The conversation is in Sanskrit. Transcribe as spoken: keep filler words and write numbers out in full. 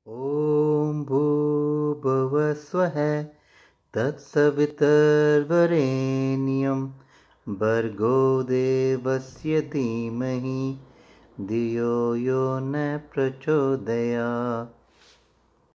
ॐ भूर्भुवः स्वः तत्सवितुर्वरेण्यं भर्गो देवस्य धीमहि धियो यो न प्रचोदयात्।